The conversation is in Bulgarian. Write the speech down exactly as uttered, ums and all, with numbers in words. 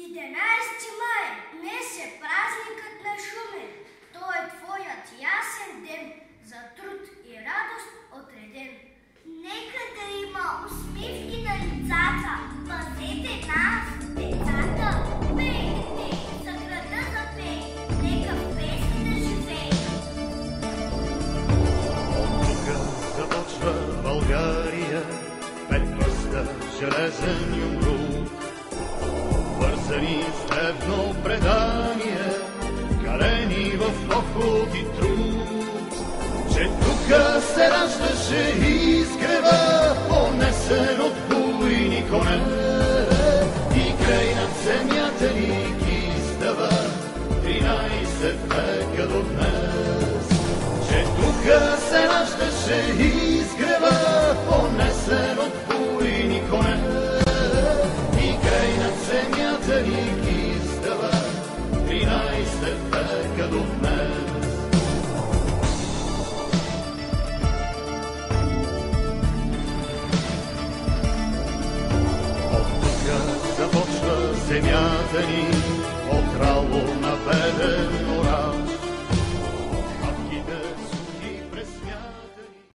единайсети май, днес е празникът на Шумен. Той е твоят ясен ден, за труд и радост отреден. Нека да има усмивки на лицата, пазете нас, децата. Пейте, за града запей, нека в песни да живее. От тук започва България, пет пръста, железен юмрук, вързани с древно предание, калени в поход и труд. Че тука се раждаше изгрева, понесен от буйни коне, и край над земята ни издава тринайсет века до днес. Че тука се раждаше изгрева, понесен от буйни коне, и край над земята ни издава тринайсет века до днес. Започва земята ни от рало на беден